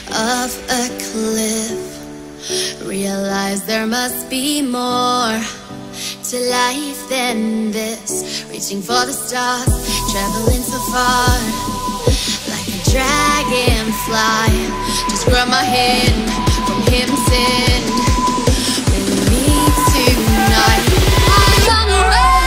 of a cliff. Realize there must be more to life than this. Reaching for the stars, traveling so far, like a dragonfly. Just grab my hand from heaven's sin. With me tonight, I run away.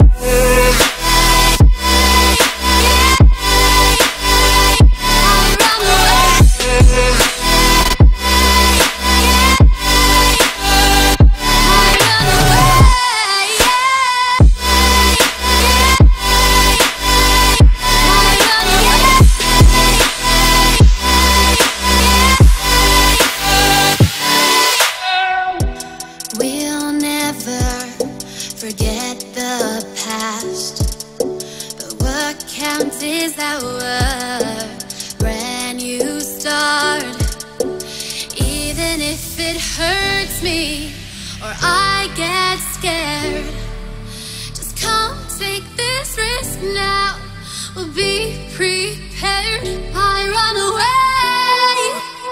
Is our brand new start. Even if it hurts me or I get scared, just come take this risk now. We'll be prepared. I run away.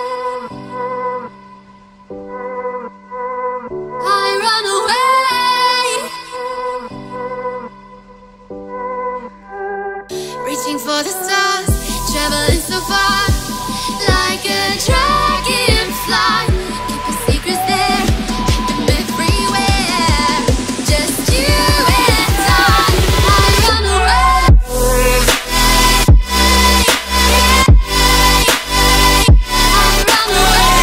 I run away. Reaching for the stars, traveling so far, like a dragonfly. Keep your secrets there, keep them everywhere. Just you and I run away. I run away.